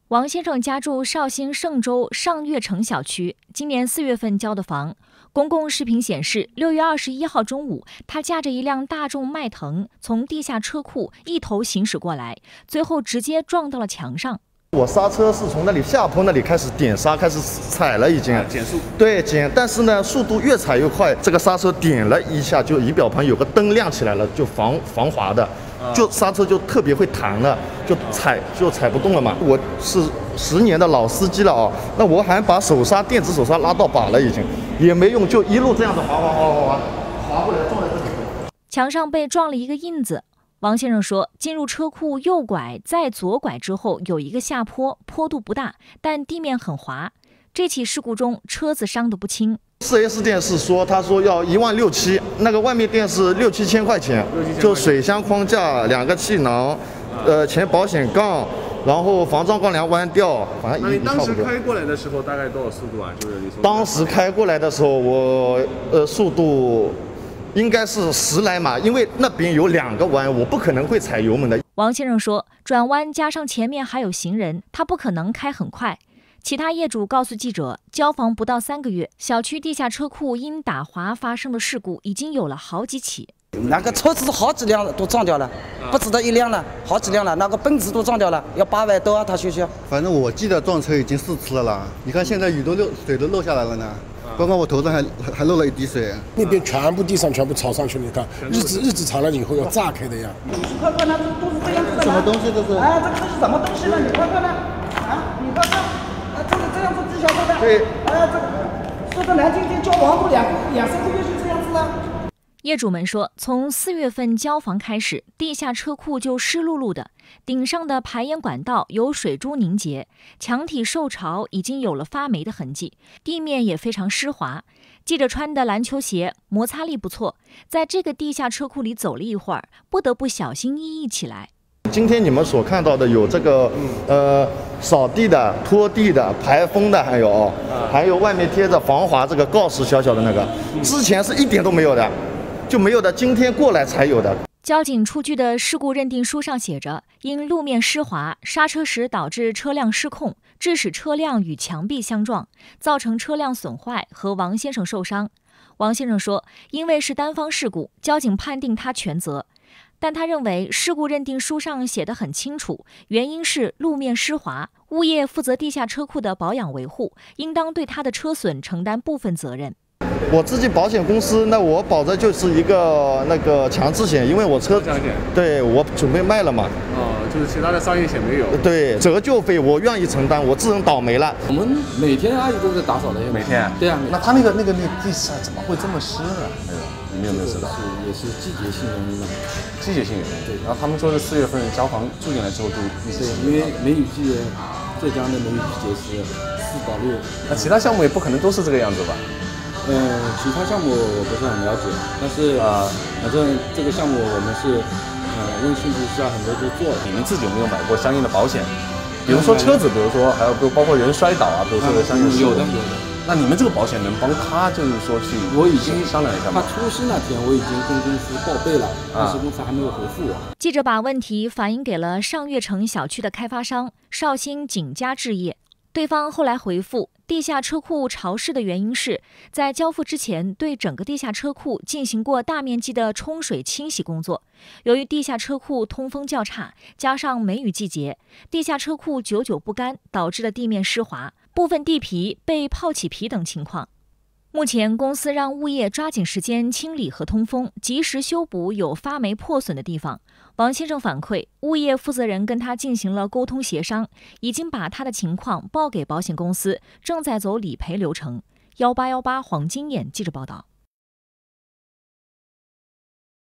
王先生家住绍兴嵊州上悦城小区，今年4月份交的房。公共视频显示，6月21号中午，他驾着一辆大众迈腾从地下车库一头行驶过来，最后直接撞到了墙上。 我刹车是从那里下坡那里开始点刹，开始踩了已经， 减速。 对，减，但是呢，速度越踩越快，这个刹车点了一下，就仪表盘有个灯亮起来了，就防滑的，就刹车就特别会弹了，就踩不动了嘛。我是10年的老司机了啊，那我还把电子手刹拉到把了，已经也没用，就一路这样子滑过来撞在这里。 墙上被撞了一个印子。王先生说，进入车库右拐再左拐之后有一个下坡，坡度不大，但地面很滑。这起事故中，车子伤得不轻。 4S 店是说，他说要1.6万，那个外面店是6、7千块钱，就水箱框架、2个气囊，前保险杠，然后防撞钢梁弯掉，反正那你当时开过来的时候大概多少速度啊？就是你说当时开过来的时候，我速度应该是10来码，因为那边有2个弯，我不可能会踩油门的。 王先生说，转弯加上前面还有行人，他不可能开很快。其他业主告诉记者，交房不到3个月，小区地下车库因打滑发生的事故已经有了好几起。 那个车子好几辆都撞掉了，不止得1辆了，好几辆了。那个奔驰都撞掉了，要8万多啊，他学校。 反正我记得撞车已经4次了啦。你看现在水都漏下来了呢，刚刚我头上还漏了一滴水。 那边全部地上全部朝上去，你看日子长了以后要炸开的呀。 你快看，那都是这样子的。 什么东西这是？ 哎，这是什么东西呢？你快看呢？啊，你快看，这样子地下车的。 对。 说的难听点，交房都2、3个月就这样子了。 业主们说，从4月份交房开始，地下车库就湿漉漉的，顶上的排烟管道有水珠凝结，墙体受潮已经有了发霉的痕迹，地面也非常湿滑。记者穿的篮球鞋摩擦力不错，在这个地下车库里走了一会儿，不得不小心翼翼起来。 今天你们所看到的有这个扫地的、拖地的、排风的，还有外面贴着防滑这个告示小小的那个，之前是一点都没有的。就没有的，今天过来才有的。 交警出具的事故认定书上写着，因路面湿滑，刹车时导致车辆失控，致使车辆与墙壁相撞，造成车辆损坏和王先生受伤。王先生说，因为是单方事故，交警判定他全责。但他认为事故认定书上写得很清楚，原因是路面湿滑，物业负责地下车库的保养维护，应当对他的车损承担部分责任。 我自己保险公司，那我保的就是一个那个强制险，因为我车对我准备卖了嘛。 就是其他的商业险没有。对， 折旧费我愿意承担，我自认倒霉了。 我们每天阿姨都在打扫的， 每天。 对啊。 那他那个地上怎么会这么湿呢？你们有没有知道？ 也是季节性原因的。 季节性原因。对。然后他们说是4月份交房住进来之后就因为梅雨季，浙江的梅雨季节是4到6。 那其他项目也不可能都是这个样子吧？ 其他项目我不是很了解，但是反正这个项目我们是问信息下很多都做了。 你们自己有没有买过相应的保险？比如说车子，比如说还有包括人摔倒啊，比如说相应的有的。 那你们这个保险能帮他，就是说去我已经商量一下吗？ 他出事那天我已经跟公司报备了，但是公司还没有回复我。 记者把问题反映给了上悦城小区的开发商绍兴景家置业，对方后来回复，地下车库潮湿的原因是在交付之前对整个地下车库进行过大面积的冲水清洗工作。由于地下车库通风较差，加上梅雨季节，地下车库久久不干，导致了地面湿滑，部分地皮被泡起皮等情况。目前公司让物业抓紧时间清理和通风，及时修补有发霉破损的地方。王先生反馈，物业负责人跟他进行了沟通协商，已经把他的情况报给保险公司，正在走理赔流程。1818黄金眼记者报道。